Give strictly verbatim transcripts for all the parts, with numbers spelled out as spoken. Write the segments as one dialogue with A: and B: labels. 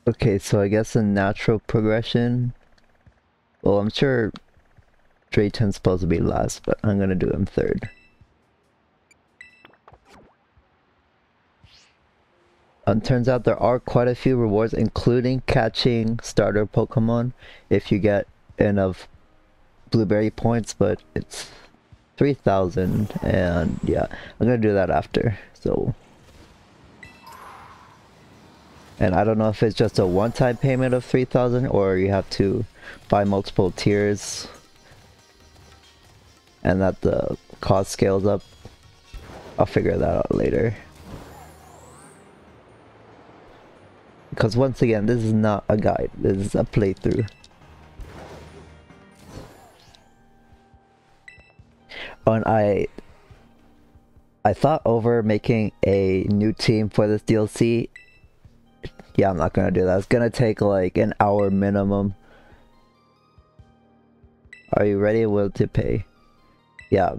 A: Okay, so I guess a natural progression. Well, I'm sure Drayton's supposed to be last, but I'm gonna do him third. Um, turns out there are quite a few rewards, including catching starter Pokemon if you get enough blueberry points, but it's three thousand, and yeah, I'm gonna do that after. So, and I don't know if it's just a one-time payment of three thousand or you have to buy multiple tiers and that the cost scales up. I'll figure that out later. Because once again, this is not a guide, this is a playthrough. Oh, and I I thought over making a new team for this D L C. Yeah, I'm not gonna do that. It's gonna take like an hour minimum. Are you ready? Will to pay? Yeah.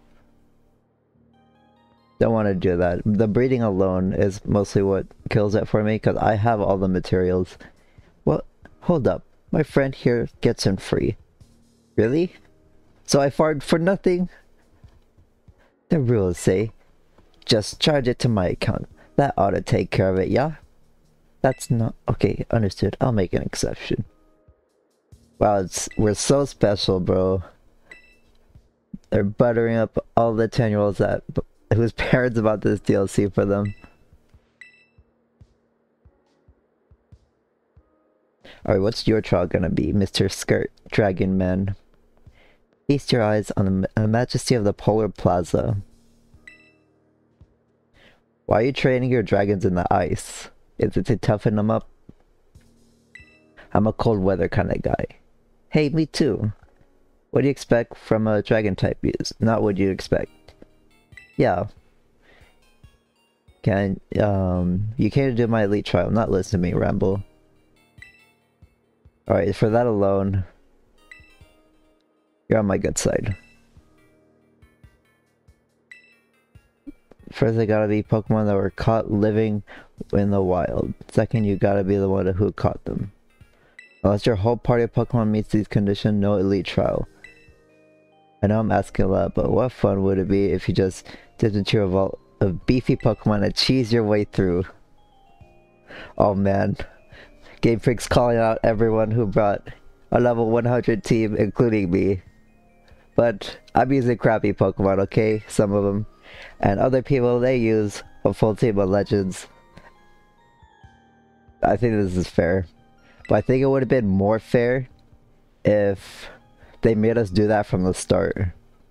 A: Don't want to do that. The breeding alone is mostly what kills it for me because I have all the materials. Well, hold up. My friend here gets in free. Really? So I farmed for nothing? The rules say, just charge it to my account. That ought to take care of it, yeah? That's not... Okay, understood. I'll make an exception. Wow, it's, we're so special, bro. They're buttering up all the ten-year-olds that whose parents bought this D L C for them. Alright, what's your trial gonna be, Mister Skirt, Dragon Man? Feast your eyes on the majesty of the Polar Plaza. Why are you training your dragons in the ice? Is it to toughen them up? I'm a cold weather kind of guy. Hey, me too. What do you expect from a dragon type use? Not what you expect. Yeah. Can, um, you came to do my elite trial, not listen to me ramble. Alright, for that alone, you're on my good side. First, they gotta be Pokemon that were caught living in the wild. Second, you gotta be the one who caught them. Unless your whole party of Pokemon meets these conditions, no elite trial. I know I'm asking a lot, but what fun would it be if you just dipped into your vault of beefy Pokemon and cheese your way through? Oh man. Game Freak's calling out everyone who brought a level one hundred team, including me. But I'm using crappy Pokemon, okay? Some of them. And other people, they use a full team of legends. I think this is fair. But I think it would have been more fair if they made us do that from the start.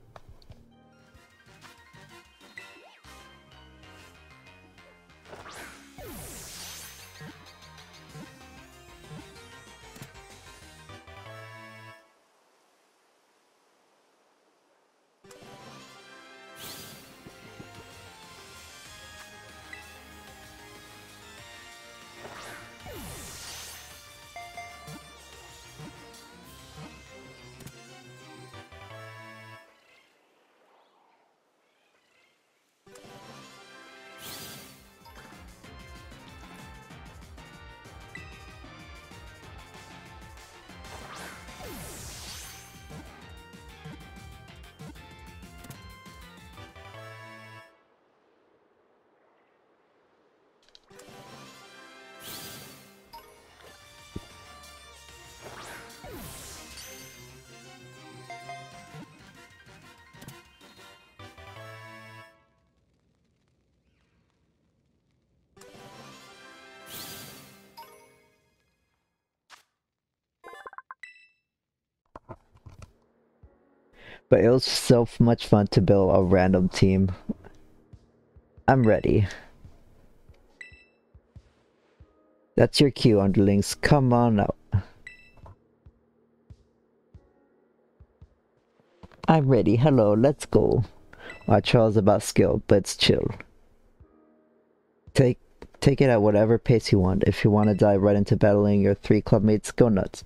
A: But it was so much fun to build a random team. I'm ready. That's your cue, underlings. Come on out. I'm ready. Hello, let's go. Our trial's about skill, but it's chill. Take take it at whatever pace you want. If you want to dive right into battling your three clubmates, go nuts.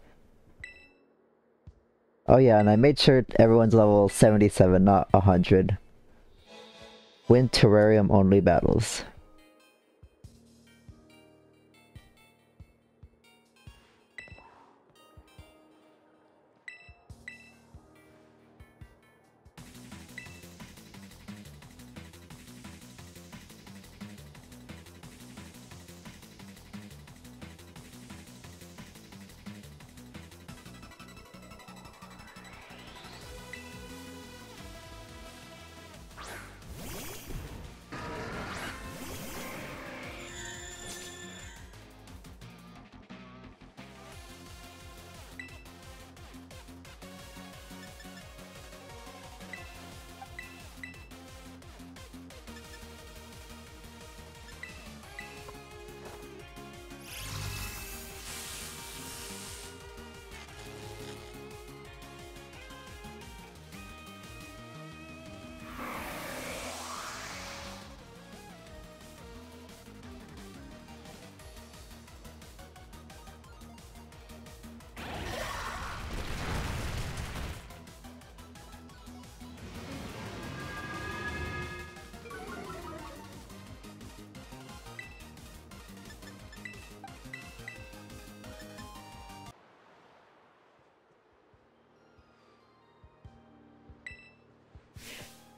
A: Oh yeah, and I made sure everyone's level seventy-seven, not one hundred. Win terrarium only battles.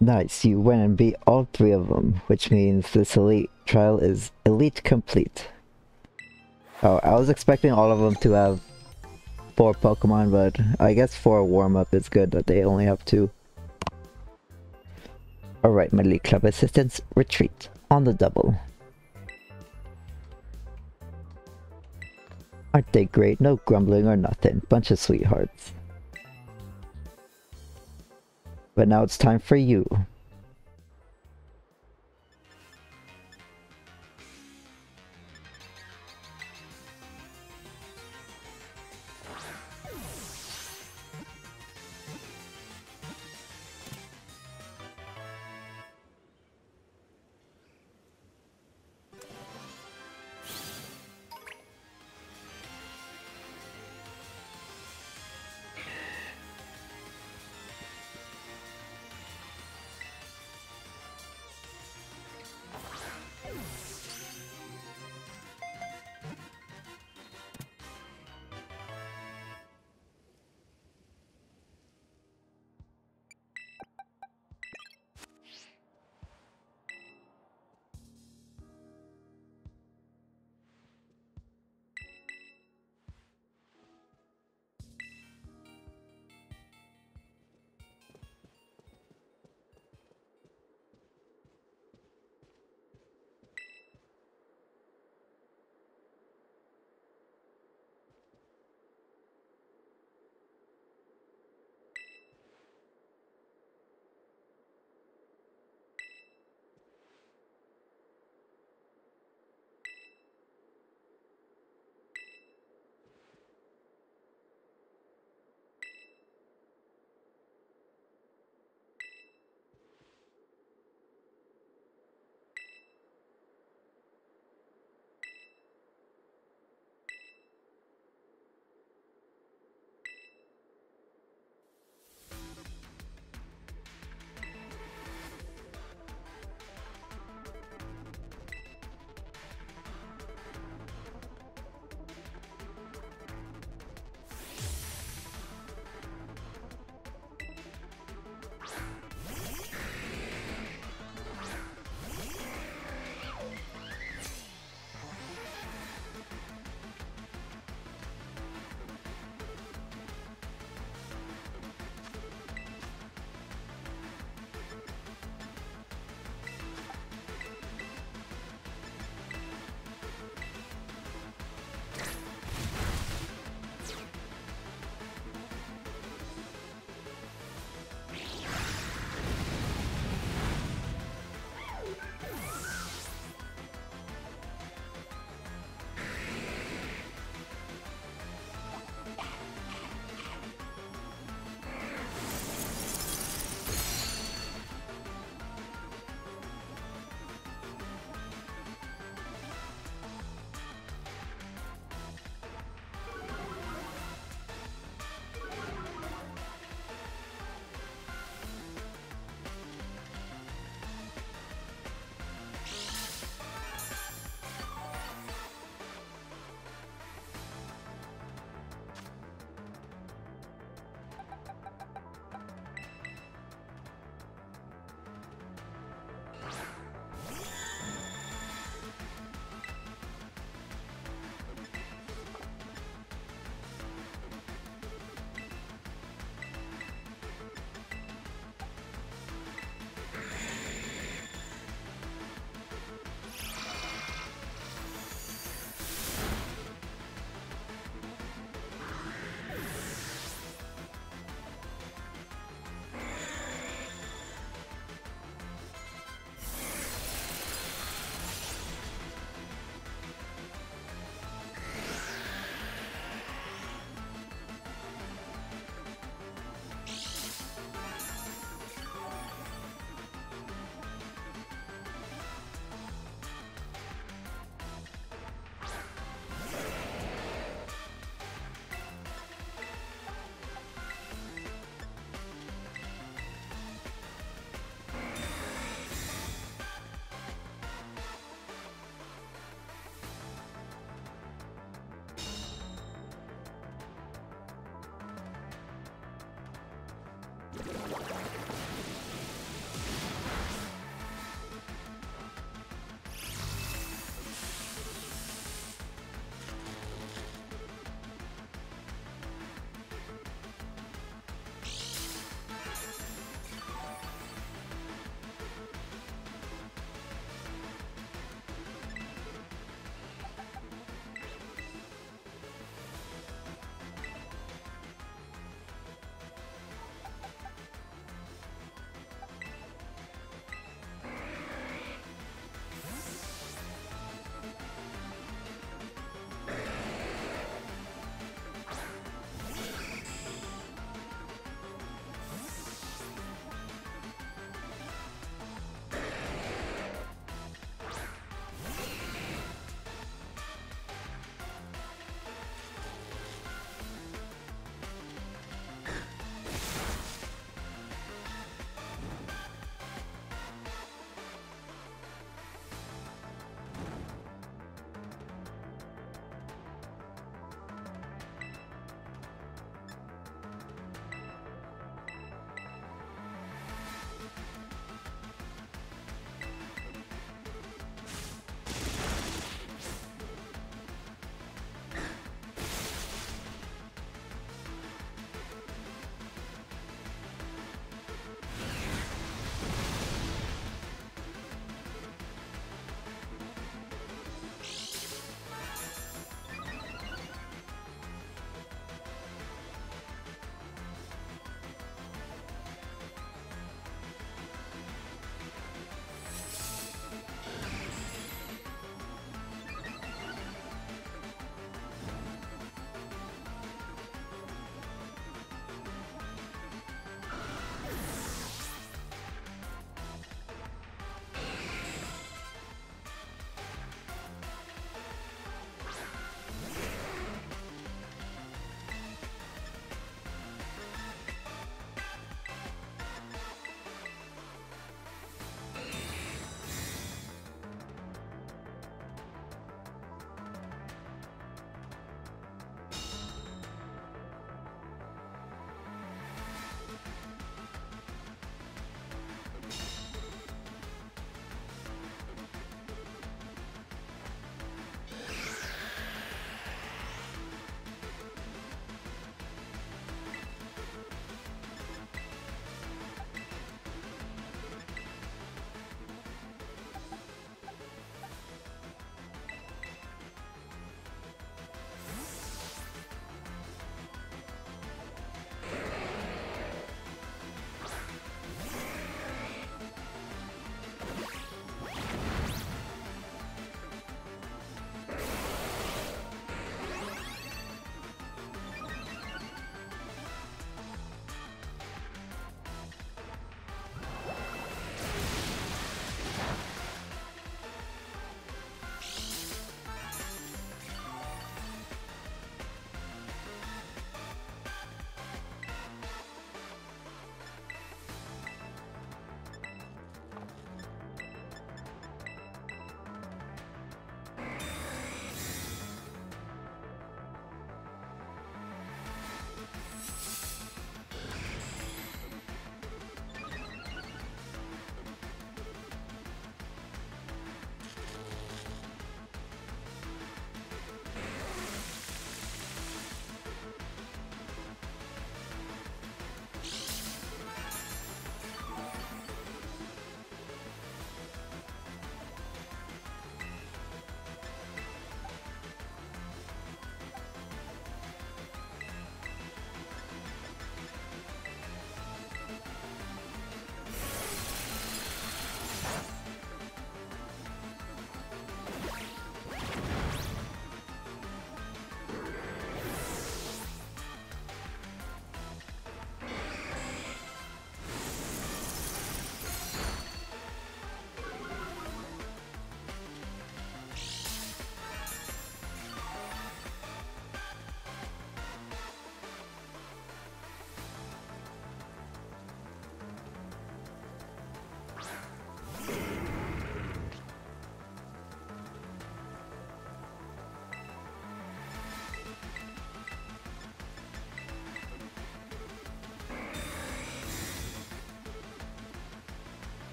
A: Nice, you went and beat all three of them, which means this elite trial is elite complete. Oh, I was expecting all of them to have four Pokemon, but I guess for a warm-up it's good that they only have two. Alright, my Elite Club assistants, retreat on the double. Aren't they great? No grumbling or nothing. Bunch of sweethearts. But now it's time for you.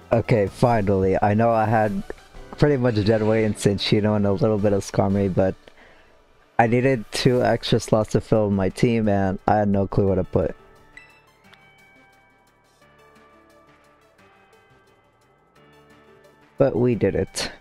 A: Okay, finally. I know I had pretty much Deadweight and Cinchino and a little bit of Skarmory, but I needed two extra slots to fill my team and I had no clue what to put. But we did it.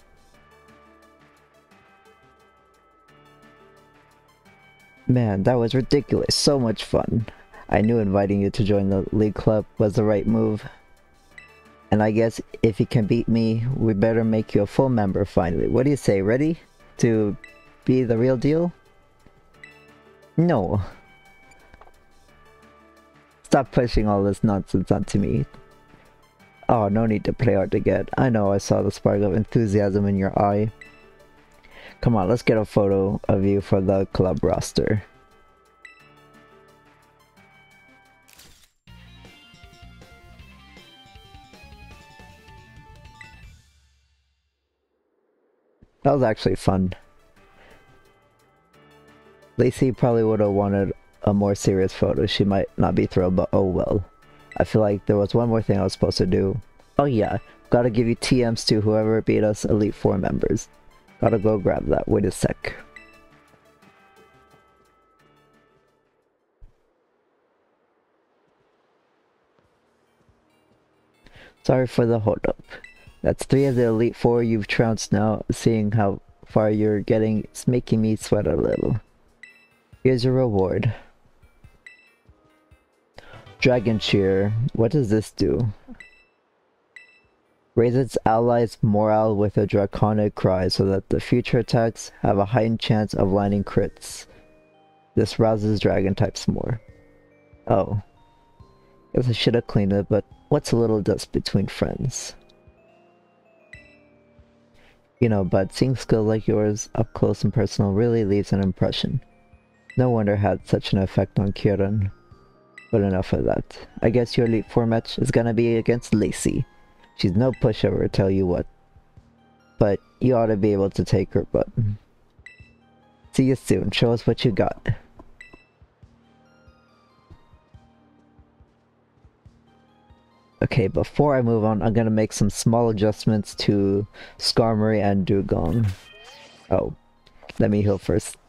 A: Man, that was ridiculous. So much fun. I knew inviting you to join the League Club was the right move. And I guess if you can beat me, we better make you a full member finally. What do you say, ready? To be the real deal? No. Stop pushing all this nonsense onto me. Oh, no need to play hard to get. I know I saw the spark of enthusiasm in your eye. Come on, let's get a photo of you for the club roster. That was actually fun. Lacey probably would have wanted a more serious photo. She might not be thrilled, but oh well. I feel like there was one more thing I was supposed to do. Oh yeah, gotta give you T Ms to whoever beat us Elite Four members. Gotta go grab that. Wait a sec. Sorry for the holdup. That's three of the Elite Four you've trounced now. Seeing how far you're getting, it's making me sweat a little. Here's your reward. Dragon Cheer. What does this do? Raise its allies' morale with a draconic cry so that the future attacks have a heightened chance of landing crits. This rouses dragon types more. Oh. Guess I should have cleaned it, but what's a little dust between friends? You know, but seeing skills like yours up close and personal really leaves an impression. No wonder it had such an effect on Kieran. But enough of that. I guess your Elite Four match is gonna be against Lacey. She's no pushover, tell you what. But you ought to be able to take her butt. See you soon. Show us what you got. Okay, before I move on, I'm gonna make some small adjustments to Skarmory and Dewgong. Oh, let me heal first.